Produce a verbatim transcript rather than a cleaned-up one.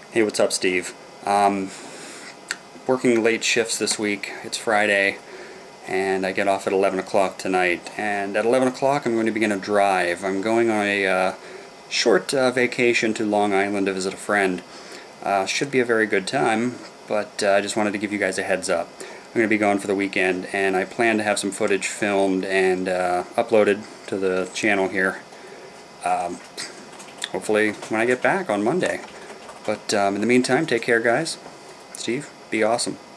Hey, what's up, Steve? Um, working late shifts this week. It's Friday, and I get off at eleven o'clock tonight. And at eleven o'clock, I'm going to begin a drive. I'm going on a uh, short uh, vacation to Long Island to visit a friend. Uh, should be a very good time, but uh, I just wanted to give you guys a heads up. I'm going to be gone for the weekend, and I plan to have some footage filmed and uh, uploaded to the channel here. Um, hopefully when I get back on Monday. But um, in the meantime, take care, guys. Steve, be awesome.